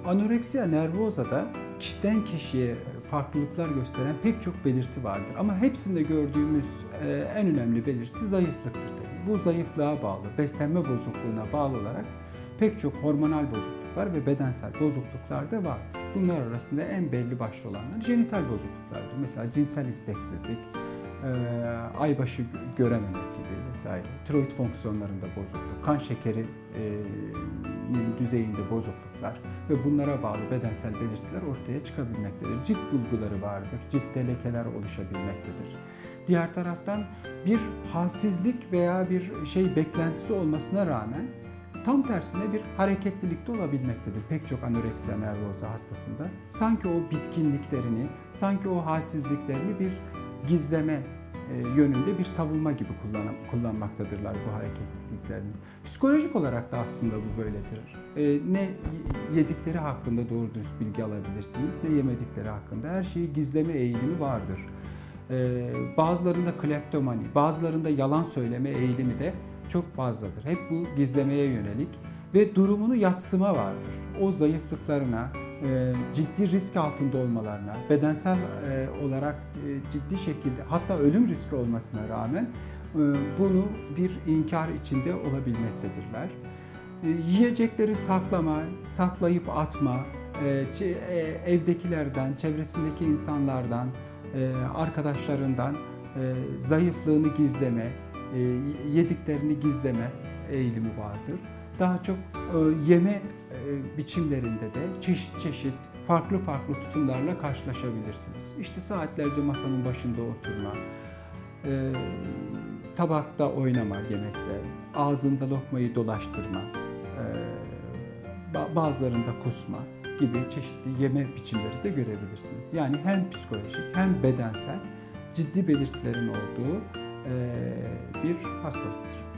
Anoreksiya nervosa'da kişiden kişiye farklılıklar gösteren pek çok belirti vardır. Ama hepsinde gördüğümüz en önemli belirti zayıflıktır. Bu zayıflığa bağlı, beslenme bozukluğuna bağlı olarak pek çok hormonal bozukluklar ve bedensel bozukluklar da vardır. Bunlar arasında en belli başlı olanlar jenital bozukluklardır. Mesela cinsel isteksizlik, aybaşı görememek gibi vesaire, tiroid fonksiyonlarında bozukluk, kan şekeri düzeyinde bozukluklar ve bunlara bağlı bedensel belirtiler ortaya çıkabilmektedir. Cilt bulguları vardır, ciltte lekeler oluşabilmektedir. Diğer taraftan bir halsizlik veya bir beklentisi olmasına rağmen tam tersine bir hareketlilikte olabilmektedir pek çok anoreksiya nervosa hastasında. Sanki o bitkinliklerini, sanki o halsizliklerini bir gizleme yönünde bir savunma gibi kullanmaktadırlar bu hareketliliklerini. Psikolojik olarak da aslında bu böyledir. Ne yedikleri hakkında doğru dürüst bilgi alabilirsiniz, ne yemedikleri hakkında her şeyi gizleme eğilimi vardır. Bazılarında kleptomani, bazılarında yalan söyleme eğilimi de çok fazladır. Hep bu gizlemeye yönelik ve durumunu yadsıma vardır. O zayıflıklarına, ciddi risk altında olmalarına, bedensel olarak ciddi şekilde hatta ölüm riski olmasına rağmen bunu bir inkar içinde olabilmektedirler. Yiyecekleri saklama, saklayıp atma, evdekilerden, çevresindeki insanlardan, arkadaşlarından zayıflığını gizleme, yediklerini gizleme eğilimi vardır. Daha çok yeme biçimlerinde de çeşit çeşit farklı tutumlarla karşılaşabilirsiniz. İşte saatlerce masanın başında oturma, tabakta oynama yemekle, ağzında lokmayı dolaştırma, bazılarında kusma gibi çeşitli yeme biçimleri de görebilirsiniz. Yani hem psikolojik hem bedensel ciddi belirtilerin olduğu bir hastalıktır.